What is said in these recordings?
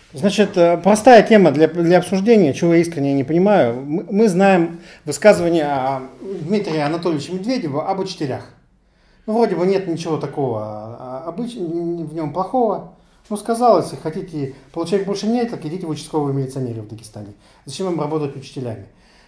Значит, простая тема для обсуждения, чего я искренне не понимаю. Мы знаем высказывание Дмитрия Анатольевича Медведева об учителях. Ну, вроде бы нет ничего такого в нем плохого. Ну, сказал, если хотите получать больше денег, так идите в участковые милиционеры в Дагестане. Зачем им работать учителями?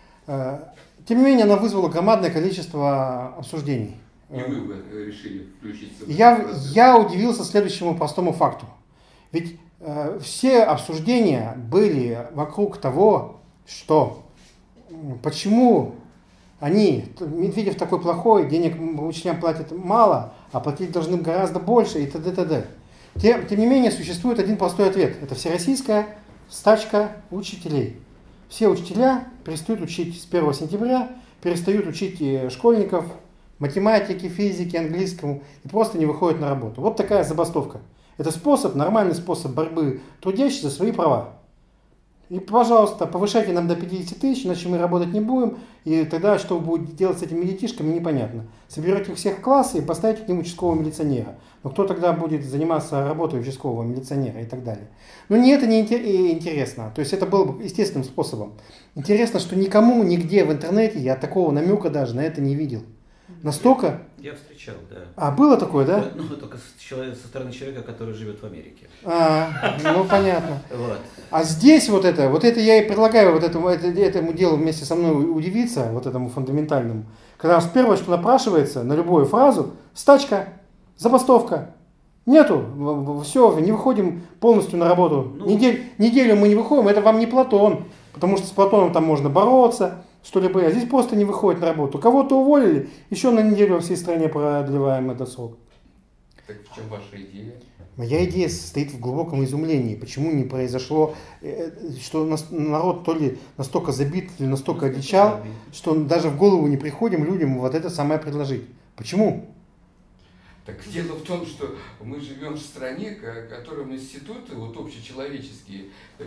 Тем не менее, она вызвала громадное количество обсуждений. И вы решили включиться. Я удивился следующему простому факту. Ведь все обсуждения были вокруг того, что почему Медведев такой плохой, денег учителям платят мало, а платить должны гораздо больше и т.д. т.д. Тем не менее, существует один простой ответ. Это всероссийская стачка учителей. Все учителя перестают учить с 1 сентября, перестают учить школьников математике, физике, английскому и просто не выходят на работу. Вот такая забастовка. Это нормальный способ борьбы трудящихся за свои права. И, пожалуйста, повышайте нам до 50 тысяч, иначе мы работать не будем. И тогда, что вы будете делать с этими детишками, непонятно. Соберете их всех в классы и поставите к ним участкового милиционера. Но кто тогда будет заниматься работой участкового милиционера и так далее. Но мне это не интересно. То есть это было бы естественным способом. Интересно, что никому, нигде в интернете я такого намека даже на это не видел. Настолько... Я встречал, да. А, было такое, да? Ну, только со стороны человека, который живет в Америке. Ну, понятно. Вот. А здесь вот это я и предлагаю этому делу вместе со мной удивиться, вот этому фундаментальному. Когда первое, что напрашивается на любую фразу, стачка, забастовка. Нету, все, не выходим полностью на работу. Неделю мы не выходим, это вам не Платон, потому что с Платоном там можно бороться, что-либо. А здесь просто не выходит на работу. Кого-то уволили, еще на неделю во всей стране продлеваем этот срок. Так в чем ваша идея? Моя идея состоит в глубоком изумлении, почему не произошло, что народ то ли настолько забит, то ли настолько одичал, что даже в голову не приходим людям вот это самое предложить. Почему? Так дело в том, что мы живем в стране, в которой институты, вот общечеловеческие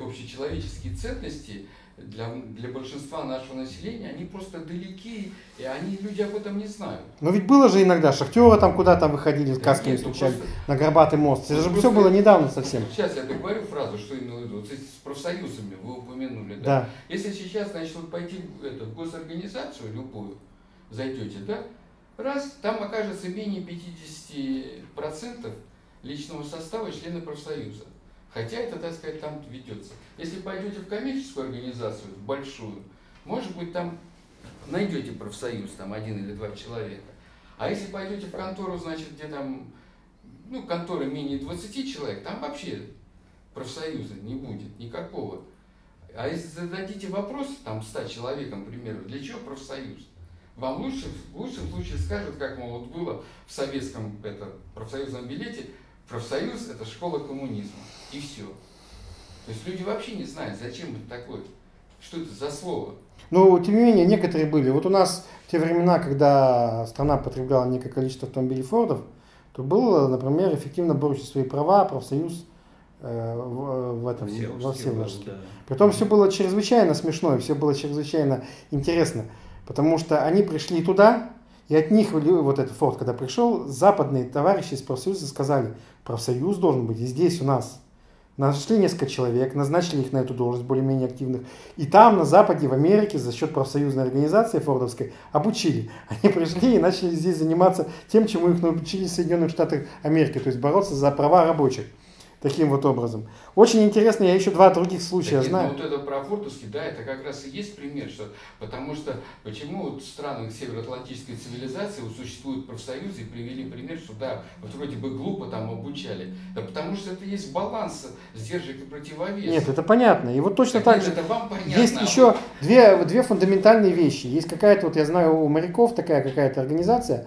ценности для большинства нашего населения, они просто далеки, и люди об этом не знают. Но ведь было же иногда, шахтеры там куда-то выходили, касками стучали на Горбатый мост. Это же все было недавно совсем. Сейчас я договорю фразу, что имел в виду. С профсоюзами вы упомянули. Да. Если сейчас, значит, вот пойти в госорганизацию любую, зайдете, да, раз, там окажется менее 50% личного состава членов профсоюза. Хотя это, так сказать, там ведется. Если пойдете в коммерческую организацию, в большую, может быть, там найдете профсоюз, там 1 или 2 человека. А если пойдете в контору, значит, где там, конторы менее 20 человек, там вообще профсоюза не будет никакого. А если зададите вопрос, там, 100 человекам, к примеру, для чего профсоюз? Вам в лучшем случае скажут, как, мол, вот было в советском профсоюзном билете, профсоюз – это школа коммунизма. И все. То есть люди вообще не знают, зачем это такое, что это за слово. Но, тем не менее, некоторые были. Вот у нас в те времена, когда страна потребляла некое количество автомобилей Фордов, то был, например, эффективно борющий свои права профсоюз во Всеволожске. Да. Притом все было чрезвычайно смешно, все было чрезвычайно интересно, потому что они пришли туда, и от них, вот этот Форд, когда пришел, западные товарищи из профсоюза сказали, профсоюз должен быть и здесь у нас. Нашли несколько человек, назначили их на эту должность, более-менее активных. И там, на Западе, в Америке, за счет профсоюзной организации фордовской, обучили. Они пришли и начали здесь заниматься тем, чему их научили в Соединенных Штатах Америки, то есть бороться за права рабочих. Таким вот образом. Очень интересно, я еще 2 других случая знаю. Вот это про фордовский, да, это как раз и есть пример, потому что почему вот в странах североатлантической цивилизации существуют профсоюзы и привели пример, что да, вот вроде бы глупо там обучали, да потому что это есть баланс сдержек и противовес. Нет, это понятно. И вот точно так же это вам понятно, есть еще две фундаментальные вещи. Есть какая-то, вот я знаю, у моряков такая какая-то организация,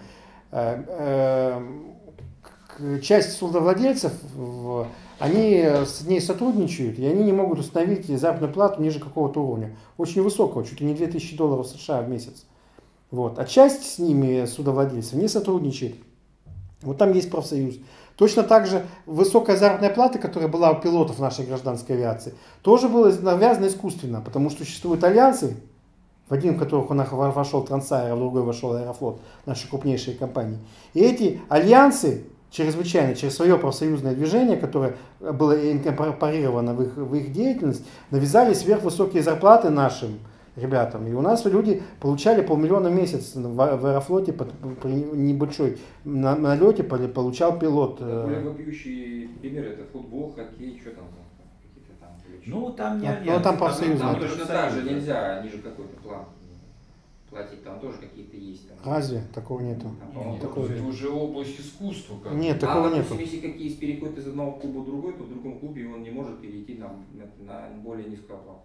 часть судовладельцев, они с ней сотрудничают, и они не могут установить заработную плату ниже какого-то уровня. Очень высокого, чуть ли не $2000 США в месяц. Вот. А часть с ними, судовладельцев, не сотрудничает. Вот там есть профсоюз. Точно так же высокая заработная плата, которая была у пилотов нашей гражданской авиации, тоже была навязана искусственно, потому что существуют альянсы, в один в которых вошел Трансаэро, в другой вошел Аэрофлот, наши крупнейшие компании. И эти альянсы чрезвычайно через свое профсоюзное движение, которое было инкорпорировано в их деятельность, навязали сверхвысокие зарплаты нашим ребятам. И у нас люди получали 500 000 в месяц в Аэрофлоте, при небольшой налете получал пилот. Более вопиющие примеры — это футбол, хоккей, что там? Какие-то там величины. Ну, там не Ну, там профсоюзные. Там точно так же нельзя ниже какой-то план платить, там тоже какие-то есть. Там. Разве? Такого нету. Там, по-моему, Нет, такого это уже область искусства. Как бы. Нет, такого нету. Допустим, если какие переходят из одного клуба в другой, то в другом клубе он не может перейти на более низкую оплату.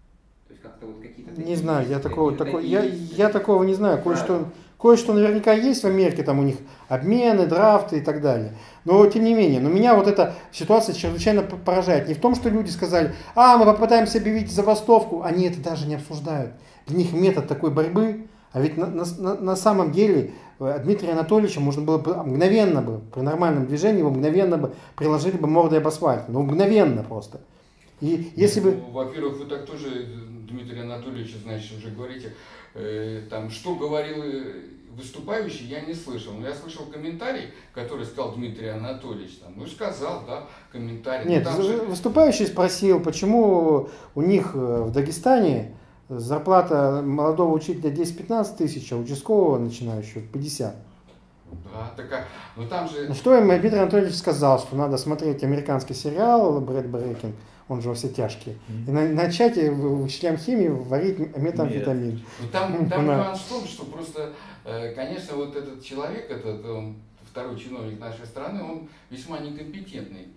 То есть как-то вот какие-то такие Не знаю, есть, я такого есть. такого не знаю. Кое-что наверняка есть в Америке, там у них обмены, драфты и так далее. Но тем не менее, меня вот эта ситуация чрезвычайно поражает. Не в том, что люди сказали, мы попытаемся объявить забастовку, они это даже не обсуждают. Для них метод такой борьбы, а ведь на самом деле Дмитрия Анатольевича можно было бы мгновенно бы, при нормальном движении его мгновенно бы приложили бы мордой об асфальт. Ну мгновенно просто. И если бы... Во-первых, вы так тоже, Дмитрий Анатольевич, значит, уже говорите, там, что говорил выступающий, я не слышал. Но я слышал комментарий, который сказал Дмитрий Анатольевич. Там, сказал, да, комментарий. Нет, выступающий спросил, почему у них в Дагестане зарплата молодого учителя 10-15 тысяч, а участкового начинающего 50. Да, такая. Но там же... Что им Дмитрий Анатольевич сказал, что надо смотреть американский сериал «Брэд Брейкинг», он же «Во все тяжкие», и начать учителям химии варить метамфетамин. Там нюанс в том, что просто, конечно, вот этот человек, он второй чиновник нашей страны, он весьма некомпетентный.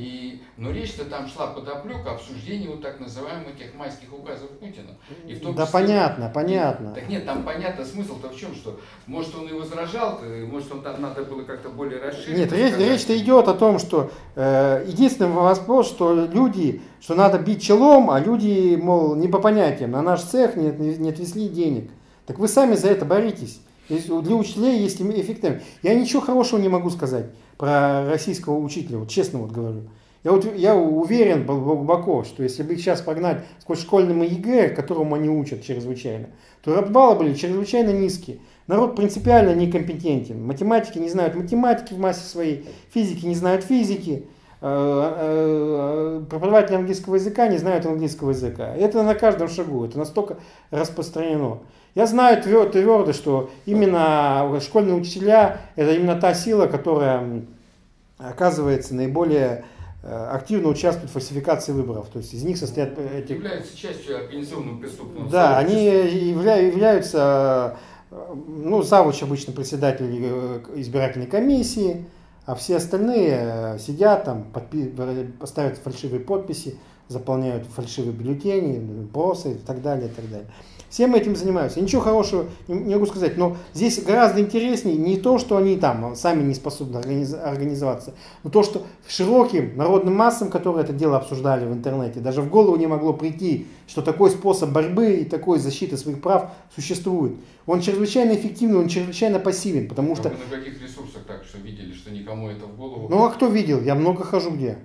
Но речь-то там шла подоплека обсуждения вот так называемых этих майских указов Путина. И в том да числе, понятно. Так нет, там понятно, смысл-то в чем, что может он и возражал, может он там надо было как-то более расширить. Нет, речь-то идет о том, что единственный вопрос, что надо бить челом, а люди, мол, не по понятиям, на наш цех не отвезли денег. Так вы сами за это боритесь. Для учителей есть эффективность. Я ничего хорошего не могу сказать про российского учителя, вот честно вот говорю. Я уверен глубоко, что если бы их сейчас погнать сквозь школьным ЕГЭ, которому они учат чрезвычайно, то баллы были чрезвычайно низкие. Народ принципиально некомпетентен. Математики не знают математики в массе своей, физики не знают физики, преподаватели английского языка не знают английского языка. Это на каждом шагу, это настолько распространено. Я знаю твердо, что именно школьные учителя – это именно та сила, которая, оказывается, наиболее активно участвуют в фальсификации выборов. То есть из них состоят эти... Являются частью организованного преступного Да, они являются, завуч обычно председатель избирательной комиссии, а все остальные сидят там, ставят фальшивые подписи, заполняют фальшивые бюллетени, опросы и так далее, и так далее. Всем этим занимаются. Ничего хорошего не могу сказать, но здесь гораздо интереснее не то, что они там сами не способны организоваться, но то, что широким народным массам, которые это дело обсуждали в интернете, даже в голову не могло прийти, что такой способ борьбы и такой защиты своих прав существует. Он чрезвычайно эффективный, он чрезвычайно пассивен, потому что... Вы на каких ресурсах так что видели, что никому это в голову... Ну а кто видел? Я много хожу где?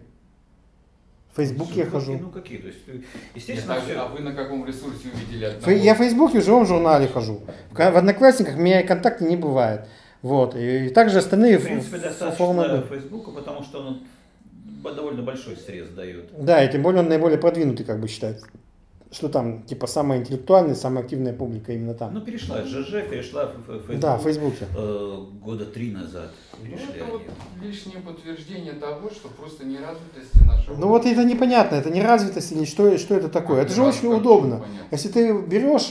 В Фейсбуке я хожу. Ну какие? То есть, естественно, А вы на каком ресурсе увидели одного? Я в Фейсбуке в живом журнале хожу. В Одноклассниках меня и ВКонтакте не бывает. Вот. И также остальные в принципе, достаточно Фейсбука, потому что он довольно большой срез дает. Да, и тем более он наиболее продвинутый, как бы считается. Что там, типа, самая интеллектуальная, самая активная публика именно там. Ну, перешла ЖЖ, перешла в Facebook. Да, в Фейсбуке. Года 3 назад перешли это они. вот лишнее подтверждение того, что просто неразвитости нашего... Ну вот это непонятно, это неразвитость или что это такое. Это же очень удобно. Если ты берешь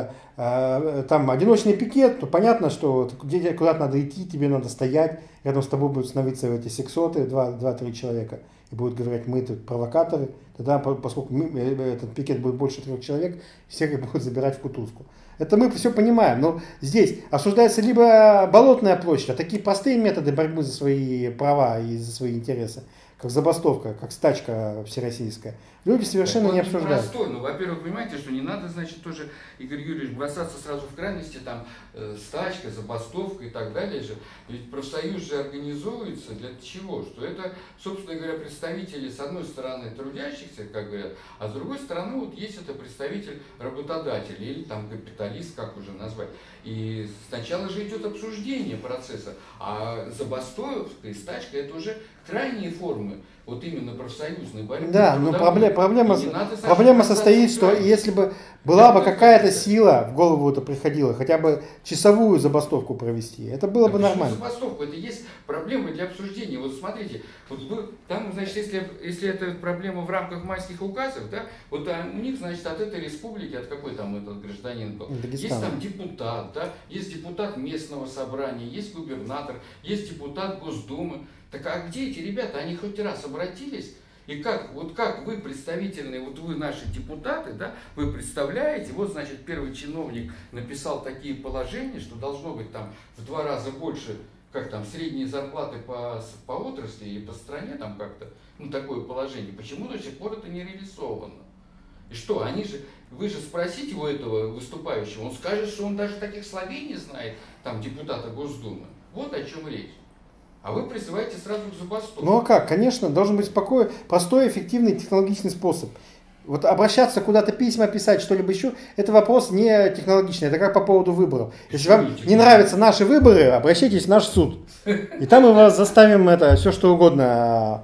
там одиночный пикет, то понятно, что куда-то надо идти, тебе надо стоять, рядом с тобой будут становиться эти сексоты, 2-3 человека, и будут говорить, мы тут провокаторы. Тогда, поскольку этот пикет будет больше 3 человек, всех их будут забирать в кутузку. Это мы все понимаем, но здесь обсуждается либо болотная площадь, а такие простые методы борьбы за свои права и за свои интересы, как забастовка, как стачка всероссийская, люди совершенно не обсуждают. Простой. Ну, во-первых, понимаете, что не надо, значит, тоже, Игорь Юрьевич, бросаться сразу в крайности, там, стачка, забастовка и так далее же. Ведь профсоюз же организуется для чего? Что это, собственно говоря, представители, с одной стороны, трудящихся, как говорят, а с другой стороны, вот есть это представитель работодателя или там капиталист, как уже назвать. И сначала же идет обсуждение процесса, а забастовка и стачка это уже крайние формы вот именно профсоюзной борьбы. Да, но проблема состоит, что если бы была бы какая-то сила, в голову это приходило, хотя бы часовую забастовку провести, это было бы нормально. Забастовку, это есть проблема для обсуждения. Вот смотрите, вот там, значит, если это проблема в рамках майских указов, да, вот у них, значит, от этой республики, от какой там этот гражданин был, Дагестан. есть там депутат, да, есть депутат местного собрания, есть губернатор, есть депутат Госдумы. Так а где эти ребята? Они хоть раз обратились? И как вы представительные, вот вы наши депутаты, да, вы представляете, вот значит первый чиновник написал такие положения, что должно быть там в 2 раза больше, как там средние зарплаты по отрасли и по стране, там как-то, ну такое положение. Почему до сих пор это не реализовано? И что, вы же спросите у этого выступающего, он скажет, что он даже таких словей не знает, там депутата Госдумы. Вот о чем речь. А вы призываете сразу к забастовке. Ну а как? Конечно, должен быть простой, эффективный, технологичный способ. Вот обращаться куда-то, письма писать, что-либо еще, это вопрос не технологичный, это как по поводу выборов. Если вам не нравятся наши выборы, обращайтесь в наш суд. И там мы вас заставим все что угодно,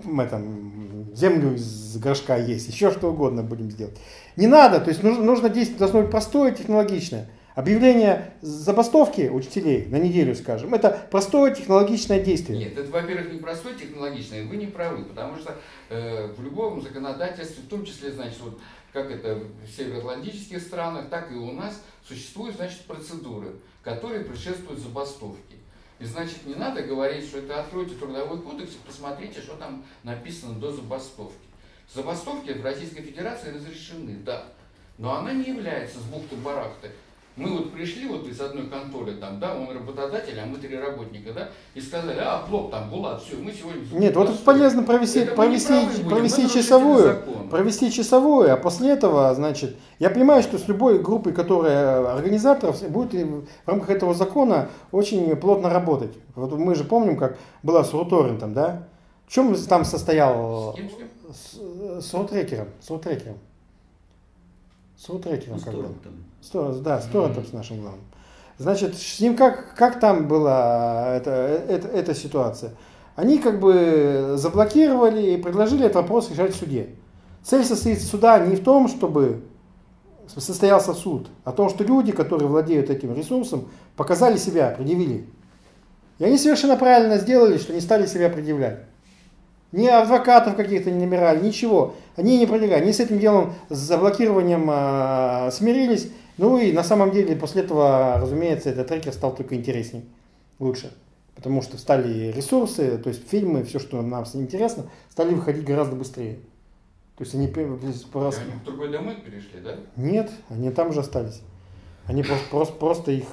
землю из горшка есть, еще что угодно будем делать. Не надо, то есть нужно действие должно быть простое, технологичное. Объявление забастовки учителей на неделю, скажем, это простое технологичное действие. Нет, это, во-первых, не простое технологичное, вы не правы, потому что в любом законодательстве, в том числе, значит, вот как это в североатлантических странах, так и у нас существуют, значит, процедуры, которые предшествуют забастовке. И, значит, не надо говорить, что это откройте трудовой кодекс и посмотрите, что там написано до забастовки. Забастовки в Российской Федерации разрешены, да, но она не является с бухты-барахты. Мы вот пришли вот из одной конторы, там, да, он работодатель, а мы 3 работника, да, и сказали, плохо там, Булат, все, мы сегодня... Нет, вот это полезно провести часовую, а после этого, значит, я понимаю, что с любой группой, которая организаторов, будет в рамках этого закона очень плотно работать. Вот мы же помним, как было с Руторрентом, да, в чем там состоял... С рутрекером. С рутрекером, как бы. С торрентом с нашим главным. Значит, с ним как там была эта ситуация? Они как бы заблокировали и предложили этот вопрос решать в суде. Цель состоит суда не в том, чтобы состоялся суд, а в том, что люди, которые владеют этим ресурсом, показали себя, предъявили. И они совершенно правильно сделали, что не стали себя предъявлять. Ни адвокатов каких-то не набирали, ничего. Они не предъявляли. Они с этим делом, с заблокированием смирились. Ну и на самом деле после этого, разумеется, этот трекер стал только интересней, лучше. Потому что стали ресурсы, то есть фильмы, все, что нам интересно, стали выходить гораздо быстрее. То есть они просто... Они в другой домен перешли, да? Нет, они там же остались. Они просто их...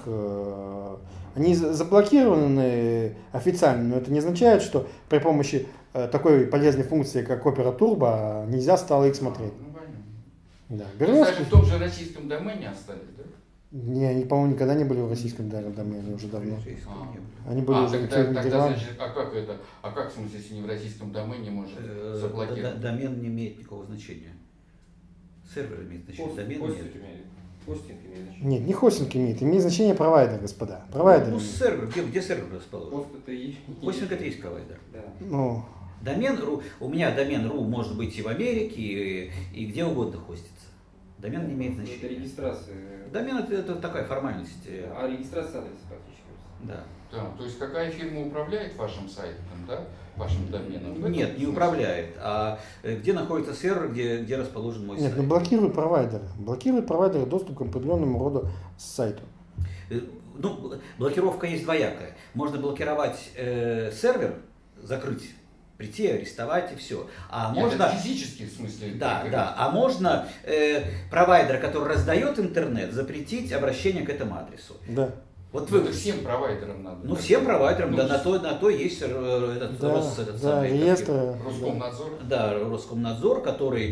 Они заблокированы официально, но это не означает, что при помощи такой полезной функции, как Opera Turbo, нельзя стало их смотреть. Ну, понятно. Да. Кстати, в том же российском домене остались, да? Не, они, по-моему, никогда не были в российском домене уже давно. Они были уже тогда, значит, а как, в смысле, если не в российском домене может заблокировать? Домен не имеет никакого значения. Сервер имеет значение, домен нет. Хостинг имеет значение. Нет, не хостинг имеет значение провайдер, господа. Провайдер. Ну, сервер, где сервер расположен? Хостинг это и есть провайдер. Да. Ну. Домен.ру, у меня домен.ру может быть и в Америке, и где угодно хостится. Домен не имеет значения. Это регистрация. Домен это такая формальность. А регистрация адреса практически. Да. Да, то есть какая фирма управляет вашим сайтом, да, вашим доменом? Нет, не управляет, а где находится сервер, где расположен мой сайт. Нет, блокирует провайдеры. Блокирует провайдеры доступ к определенному роду сайту. Ну, блокировка есть двоякая. Можно блокировать сервер, закрыть, прийти, арестовать и все. А нет, можно... это физически, в смысле. Да. А можно провайдера, который раздает интернет, запретить обращение к этому адресу. Да. Вот Это всем провайдерам надо. Ну, всем провайдерам, Ну, да, на то есть этот Да, самый, реестр. Роскомнадзор. Да, Роскомнадзор, который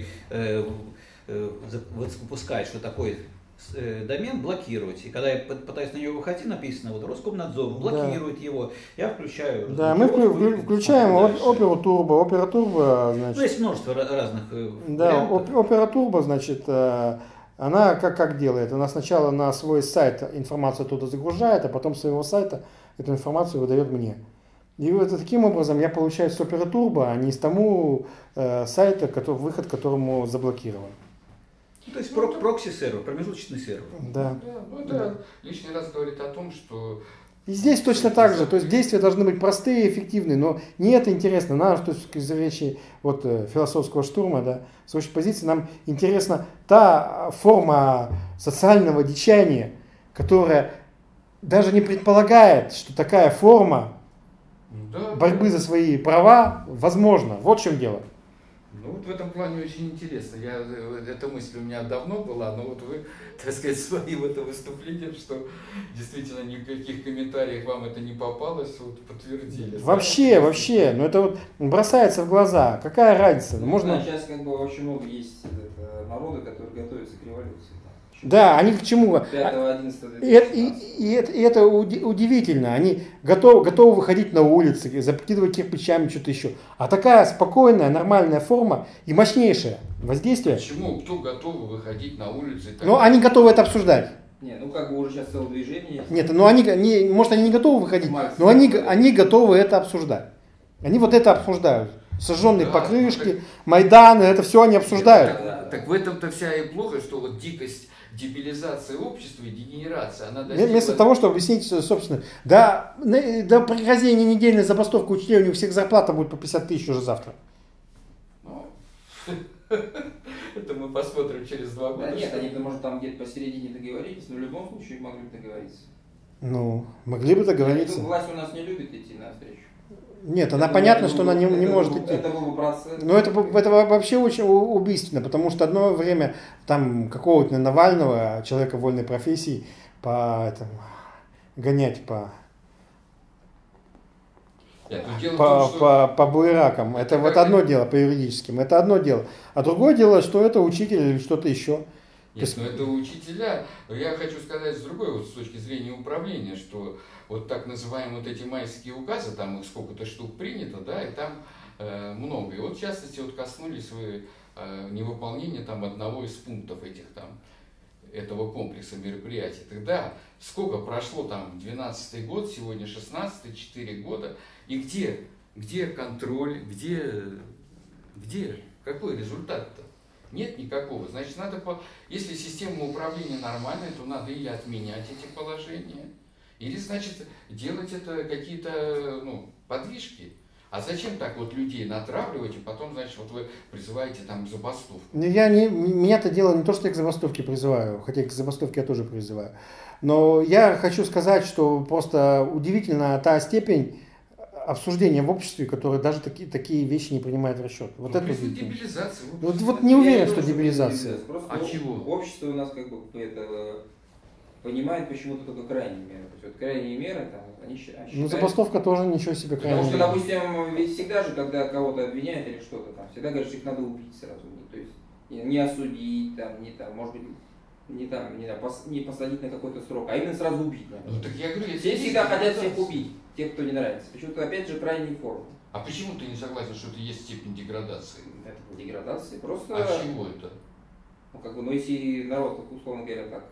выпускает, что такое домен, блокировать. И когда я пытаюсь на него выходить, написано, вот Роскомнадзор блокирует его, я включаю. Да, мы включаем Opera Turbo. Opera Turbo, Ну, значит, есть множество разных да, вариантов. Opera Turbo, значит, она как делает? Она сначала на свой сайт информацию оттуда загружает, а потом с своего сайта эту информацию выдает мне. И вот таким образом я получаю с Opera Turbo, а не с тому сайта, выход которому заблокирован. Ну, то есть прокси-сервер, промежуточный сервер. Да. Ну, это лишний раз говорит о том, что И здесь точно так же, то есть действия должны быть простые, эффективные, но не это интересно. Нам, с точки зрения вот, философского штурма, да, с точки позиции, нам интересна та форма социального дичания, которая даже не предполагает, что такая форма борьбы за свои права возможна. Вот в чем дело. Ну вот в этом плане очень интересно. Эта мысль у меня давно была, но вот вы, так сказать, своим это выступлением, что действительно никаких комментариев вам это не попалось, вот подтвердили. Вообще, но это вот бросается в глаза. Какая разница? Можно... Сейчас как бы очень много есть народа, которые готовятся к революции. Да, они к чему? 5-11 И это удивительно. Они готовы выходить на улицы, закидывать кирпичами, что-то еще. А такая спокойная, нормальная форма и мощнейшее воздействие. Почему? Кто готов выходить на улицы? Но они готовы это обсуждать. Не, ну как бы уже сейчас целое движение есть. Нет, но может они не готовы выходить, но они готовы это обсуждать. Они вот это обсуждают. Сожженные покрышки, Майданы, это все они обсуждают. Так в этом-то вся и плохо, что вот дикость дебилизация общества и дегенерация, она достигла... Вместо того, чтобы объяснить, собственно, да при хождении недельной забастовки учителей у них всех зарплата будет по 50 тысяч уже завтра. Ну, это мы посмотрим через 2 года. Да нет, они, может, там где-то посередине договорились, но в любом случае могли бы договориться. Ну, могли бы договориться. Власть у нас не любит идти навстречу. Нет, она понятно, что она не может идти. Это был бы процесс. Но это вообще очень убийственно, потому что одно время там какого-то Навального, человека вольной профессии, гонять по буеракам. Это вот одно дело, по юридическим, это одно дело. А другое дело, что это учитель или что-то еще. Нет, но это учителя. Я хочу сказать с другой, вот с точки зрения управления, что вот так называемые вот эти майские указы, там их сколько-то штук принято, да, и там много. И вот в частности вот коснулись вы невыполнения там одного из пунктов этого комплекса мероприятий. Тогда сколько прошло там 12-й год, сегодня 16-й, 4 года, и где контроль, где, какой результат-то? Нет никакого. Значит, если система управления нормальная, то надо или отменять эти положения, или, значит, делать это какие-то подвижки. А зачем так вот людей натравливать, и потом, значит, вот вы призываете там к забастовке? Меня-то дело не то, что я к забастовке призываю, хотя к забастовке я тоже призываю. Но я хочу сказать, что просто удивительна та степень обсуждения в обществе, которые даже такие вещи не принимают в расчет. Вот это дебилизация. Вот не уверен, что дебилизация. А чего? Общество у нас как бы понимает почему-то только крайние меры. То есть вот крайние меры, там, они считают... Ну, забастовка тоже ничего себе крайняя. Потому что, допустим, ведь всегда же, когда кого-то обвиняют или что-то там, всегда говорят, что их надо убить сразу. То есть не осудить, может быть, не посадить на какой-то срок, а именно сразу убить. Ну, так я говорю, все всегда хотят всех убить, тех, кто не нравится. Почему-то, опять же, крайние формы. А почему ты не согласен, что это есть степень деградации? Это не деградация, просто... А чего это? Если народ, условно говоря, так...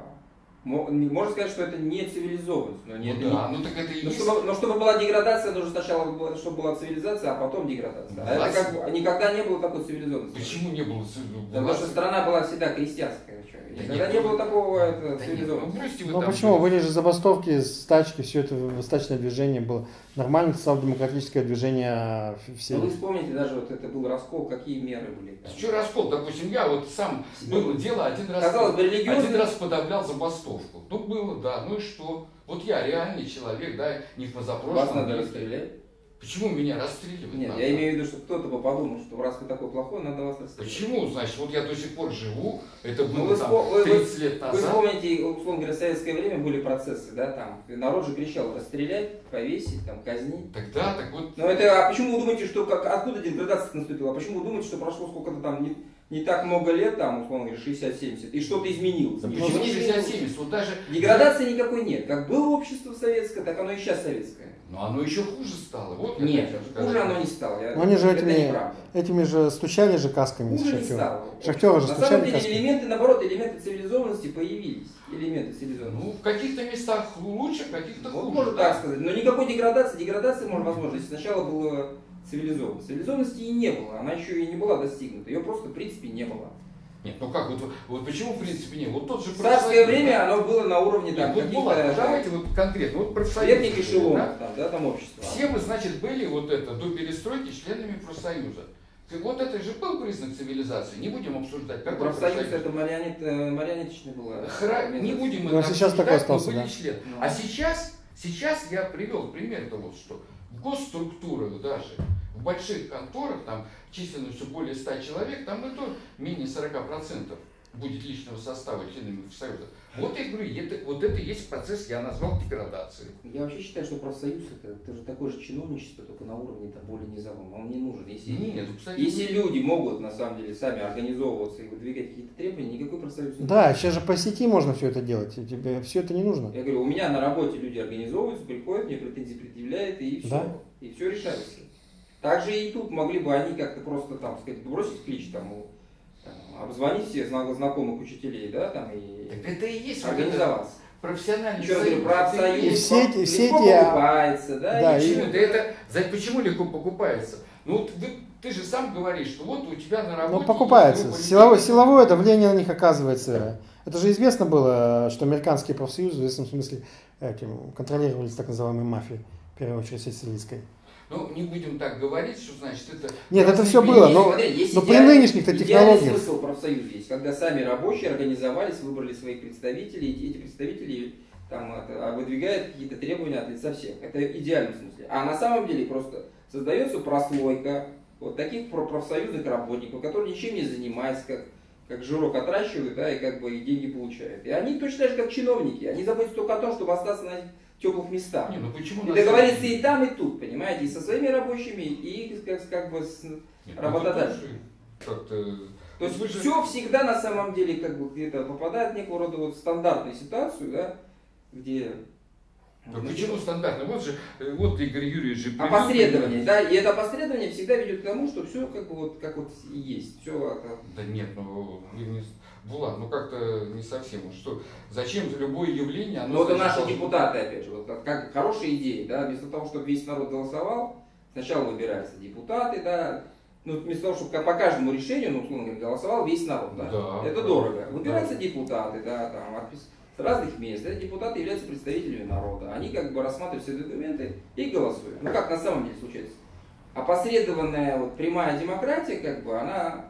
Можно сказать, что это не цивилизованность. Но так это и есть. Но чтобы была деградация, нужно сначала, чтобы была цивилизация, а потом деградация. А это как бы никогда не было такой цивилизованности. Почему не было цивилизованности? Потому что страна была всегда крестьянская. Никогда не было такого цивилизованности. Ну почему? Были же забастовки, стачки, все это стачное движение было. Нормальное социал-демократическое движение. Но вы вспомните, даже вот это был раскол, какие меры были. Что раскол? Допустим, я вот сам было дело один раз подавлял забастовку. Ну было, да, ну и что? Вот я реальный человек, да, не в позапрошлом. Вас надо расстрелять? Почему меня расстреливать Нет, надо? я имею в виду, что кто-то бы подумал, что раз вы такой плохой, надо вас расстрелять. Почему? Значит, вот я до сих пор живу, это Ну, было там 30 лет Вы назад. вспомните, условно говоря, в советское время были процессы, да, там, народ же кричал расстрелять, повесить, там, казнить. Тогда, так вот, Но это, а почему вы думаете, что, откуда деградация наступила? А почему вы думаете, что прошло сколько-то там, не так много лет, там, условно говоря, 60-70, и что-то изменилось? Да Ничего почему не изменилось. 60-70? Вот даже... Деградации никакой нет. Как было общество советское, так оно и сейчас советское. Но оно еще хуже стало. Вот я Нет, хотел сказать. хуже оно не стало. Но они же Это этими, неправда. этими же стучали же касками из Хуже не шахтера. стало. Шахтеры же На стучали самом деле касками. элементы, наоборот, элементы цивилизованности появились. Элементы цивилизованности. Ну, в каких-то местах лучше, в каких-то Вот хуже. можно да. так сказать. Но никакой деградации. Деградация может возможно, если сначала было цивилизованно. Цивилизованности и не было. Она еще и не была достигнута. Ее просто в принципе не было. Нет, ну как, вот почему в принципе нет? Вот тот же В царское профсоюз, время да? оно было на уровне Нет, там вот Булат, каких-то давайте вот конкретно, вот профсоюз. средних эшелонов, там общества. Все мы, значит, были вот это, до перестройки членами профсоюза. Вот это же был признак цивилизации. Не будем обсуждать, как Профсоюз это марионеточная была. Не будем мы Ну, там сейчас такой обсуждать, остался, мы были да. члены. Ну. А сейчас я привел пример-то вот что. В госструктурах даже, в больших конторах, там численностью более 100 человек, там и то менее 40% будет личного состава членами профсоюза. Вот я говорю, вот это и есть процесс, я назвал деградацией. Я вообще считаю, что профсоюз это же такое же чиновничество, только на уровне там, более низовом. Он не нужен. Нет, кстати, Если люди могут на самом деле сами организовываться и выдвигать какие-то требования, никакой профсоюз не нужен. Да, сейчас же по сети можно все это делать. И тебе все это не нужно. Я говорю, у меня на работе люди организовываются, приходят, мне претензии предъявляют, и все. Да. И все решается. Также и тут могли бы они как-то просто там сказать, бросить клич, там, обзвонить всех знакомых учителей, да, там, и так это и есть вот это организоваться. профессиональный Еще раз говорю, союз. профсоюз И все эти- легко все эти, покупается, да, да, и и- Почему? Да это, почему легко покупается? Ну вот ты же сам говоришь, что вот у тебя на работе... Ну, есть покупается. группа Силовое давление на них оказывается. Это же известно было, что американские профсоюзы в известном смысле контролировались так называемой мафией, в первую очередь сицилийской. Ну, не будем так говорить, что значит это... Нет, это все Есть, было, но смотри, есть при идеальный- нынешних-то идеальный технологиях. смысл профсоюза есть, когда сами рабочие организовались, выбрали своих представителей, и эти представители там, выдвигают какие-то требования от лица всех. Это в идеальном смысле. А на самом деле просто создается прослойка вот таких профсоюзных работников, которые ничем не занимаются, как жирок отращивают, да, и как бы и деньги получают. И они точно так же, как чиновники, они заботятся только о том, чтобы остаться на теплых местах. Не, ну почему И на договориться самом деле? и там, и тут, понимаете, и со своими рабочими, и как бы с Нет, ну, работодателем. это тоже как-то... То есть вы же- все всегда на самом деле как бы где-то попадает в некого рода вот стандартную ситуацию, да, где Да почему стандартно? Вот же, вот Игорь Юрьевич же... привел опосредование, пример. да, и это опосредование всегда ведет к тому, что все как бы вот как вот и есть, все это. Да нет, ну, вы не... Булат, ну как-то не совсем. Вот что, зачем любое явление... Оно Но это значит, наши должно- депутаты, опять же, вот как хорошая идея, да, вместо того, чтобы весь народ голосовал, сначала выбираются депутаты, да, ну, вместо того, чтобы по каждому решению, ну, условно говоря, голосовал весь народ, да, Да, это да. дорого. Выбираются Да. депутаты, да, там, с разных мест, эти депутаты являются представителями народа, они как бы рассматривают все документы и голосуют. Ну, как на самом деле случается? Опосредованная вот прямая демократия, как бы, она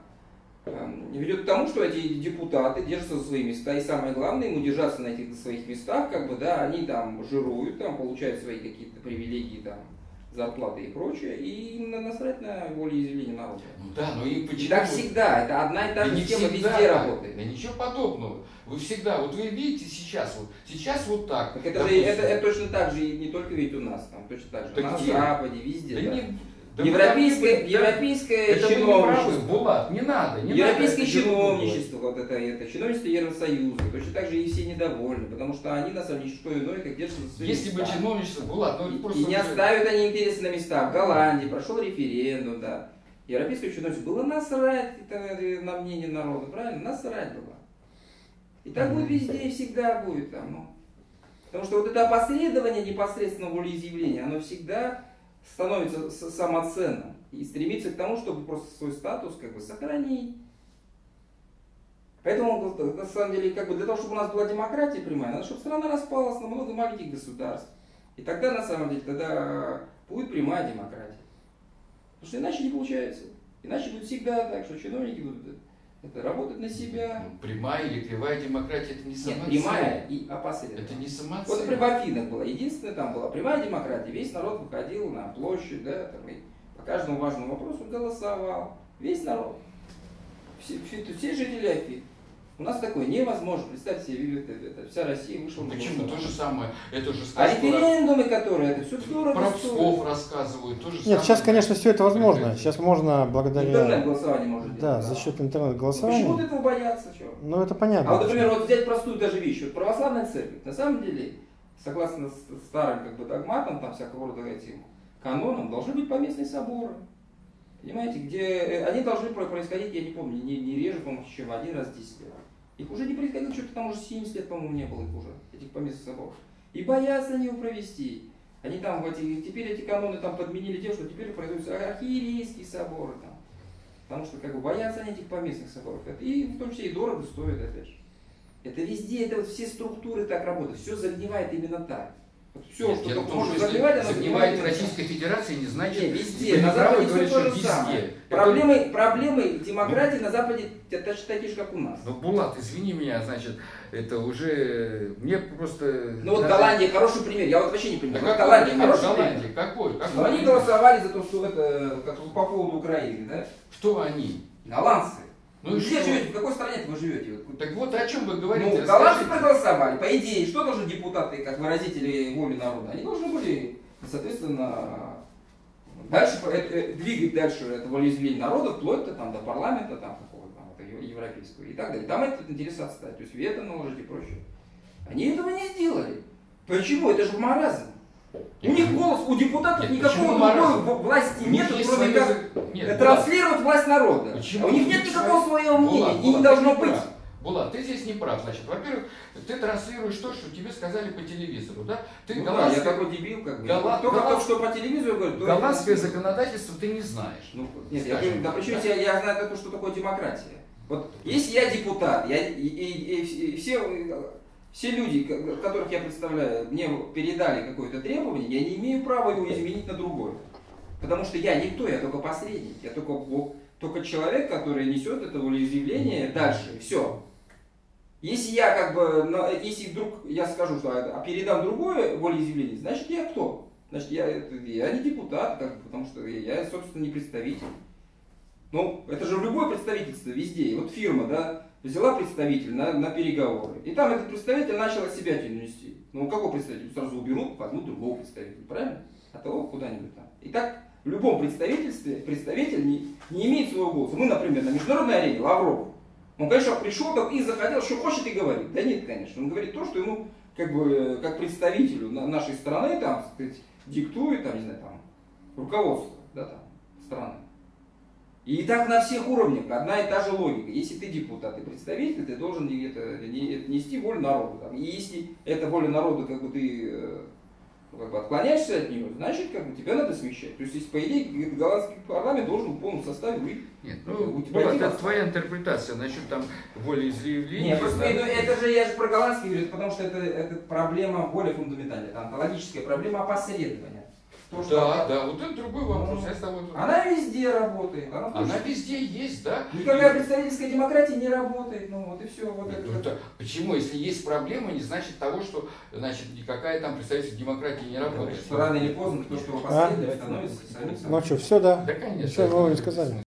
ведет к тому, что эти депутаты держатся за свои места, и самое главное, им удержаться на этих своих местах, как бы, да, они там жируют, там получают свои какие-то привилегии, там, зарплаты и прочее, и им насрать на волеизъявление народа. Ну да, но и И почему... так всегда, это одна и та Да же не схема всегда везде так. работает. Да ничего подобного. Вы всегда, вот вы видите сейчас вот так. Так это, допустим. это точно так же и не только ведь у нас, там точно так же. Так На где? Западе, везде. Да да. не- да Европейское, вы- европейское это вы не правы, чиновничество. Булат, не надо. Европейское надо это чиновничество, вот это чиновничество Евросоюза, точно так же и все недовольны, потому что они на самом деле что иное, как держатся за свои Если бы места. чиновничество, Булат, ну это просто... И не оставят они интересы на места. В Голландии прошел референдум, да. Европейское чиновничество было насрать на мнение народа, правильно? Насрать было. И так будет везде и всегда будет там. Ну. Потому что вот это опосредование непосредственно волеизъявления, оно всегда становится самоценным и стремится к тому, чтобы просто свой статус как бы сохранить. Поэтому, на самом деле, как бы для того, чтобы у нас была демократия прямая, надо, чтобы страна распалась на много маленьких государств. И тогда, на самом деле, тогда будет прямая демократия. Потому что иначе не получается. Иначе будет всегда так, что чиновники будут Это работать на себя. Ну, прямая или кривая демократия это не Нет, самоцель. прямая и опосредованная. Это не самоцель. Вот, например, в Афинах была единственная, там была прямая демократия, весь народ выходил на площадь, да, там, и по каждому важному вопросу голосовал. Весь народ. Все жители Афин. У нас такое невозможно. Представьте себе, вся Россия вышла на Почему? голосование. То же самое. Это же А сказку референдумы, которые, это все дорого про стоит. Псков рассказывают. То же Нет, самое. сейчас, конечно, все это возможно. Сейчас можно благодаря... Интернет-голосование может делать. Да, за счет Почему интернет-голосования. этого бояться? Чего? Ну, это понятно. А вот, например, вот взять простую даже вещь. Вот православная церковь, на самом деле, согласно старым как бы догматам, там всякого рода этим канонам, должны быть поместные соборы. Понимаете, где они должны происходить, я не помню, не реже, по-моему, чем один раз в 10 лет. Их уже не происходило, что-то там уже 70 лет, по-моему, не было их уже, этих поместных соборов. И боятся они его провести. Они там, теперь эти каноны там подменили тем, что теперь производятся архиерейские соборы. Там. Потому что как бы боятся они этих поместных соборов. И в том числе и дорого стоит, опять же. Это везде, это вот все структуры так работают, все загнивает именно так. Вот все, Нет, что дело в том, может что если загнивать, оно загнивает в именно так. Российской Федерации, не значит, Не, везде. вы На не правы Западе все говорите, то что же везде. самое. Это- Проблемы демократии на Западе такие же, как у нас. Ну, Булат, извини меня, значит, это уже... Мне просто... Ну вот даже- Голландия хороший пример, я вот вообще не Да понимаю. какой Голландия пример хороший Голландии? пример. Какой? Но они пример? голосовали за то, что это, как по поводу Украины, да? Кто они? Голландцы. Ну и Где что? живете? В какой стране вы живете? Так вот о чем вы говорите? Ну, голландцы Расскажите. проголосовали. По идее, что должны депутаты, как выразители воли народа? Они должны были, соответственно, дальше двигать дальше это волеизъявление народа, вплоть там, до парламента, там, какого-то там, европейского и так далее. Там этот интерес отставить, то есть вето наложить и прочее. Они этого не сделали. Почему? Это же маразм. У них голос, у депутатов Нет, никакого почему маразм? другой власти У них нет, есть кроме свое как Нет, транслировать власть народа. Почему? А у них нет никакого своего мнения, Булат, и Булат, не должно ты быть. прав. Булат, ты здесь не прав. Значит, во-первых, ты транслируешь то, что тебе сказали по телевизору, да? Ты Ну да, я голландское, такой дебил, как бы. Голланд- Только голланд- то, что по телевизору говорят, то голландское это- законодательство ты не знаешь. Ну, нет, я Скажем говорю, да так, причем да? я знаю то, что такое демократия. Вот если я депутат, и все люди, которых я представляю, мне передали какое-то требование, я не имею права его изменить на другое. Потому что я никто, я только посредник, я только человек, который несет это волеизъявление дальше, все. Если я как бы, если вдруг я скажу, что передам другое волеизъявление, значит я кто? Значит я не депутат, как бы, потому что я, собственно, не представитель. Ну, это же в любое представительство, везде. И вот фирма, да, взяла представителя на переговоры. И там этот представитель начал от себя нести. Ну, какой представитель? Сразу уберут, возьмут другого представителя, правильно? А того куда-нибудь там. И так в любом представительстве представитель не имеет своего голоса. Мы, например, на международной арене, Лавров. Он, конечно, пришел и захотел, что хочет и говорит. Да нет, конечно. Он говорит то, что ему, как бы, как представителю нашей страны, там, так сказать, диктует, там, не знаю, там, руководство, да, там, страны. И так на всех уровнях, одна и та же логика. Если ты депутат и представитель, ты должен нести волю народа. Там. И если эта воля народа, как бы ты как бы отклоняешься от нее, значит, как бы тебя надо смещать. То есть, если, по идее, голландский парламент должен в полном составе выйти. Нет, ну, это твоя интерпретация насчет там волеизъявления. Нет, просто это же, я же про голландский говорю, потому что это проблема более фундаментальная, это онтологическая проблема опосредования. То, Да, вот это другой вопрос. Я с тобой... Она везде работает. Она везде есть, да? Никакая представительская демократия не работает. Ну вот и все. Вот это. Почему? Если есть проблема, не значит того, что значит никакая там представительская демократия не работает. Что рано или поздно то, что опосредование становится самим собой. Ну что, все, да? Да, конечно. Все, вы сказали.